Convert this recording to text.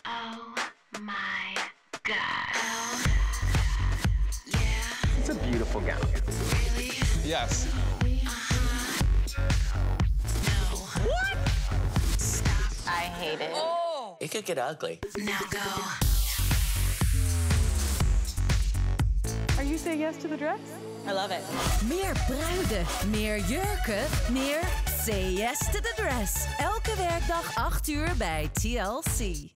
Oh my god. It's a beautiful gown. Yes. I hate it. It could get ugly. Now go. Are you saying yes to the dress? I love it. Meer bruiden, meer jurken, meer Say Yes to the Dress. Elke werkdag 8 uur bij TLC.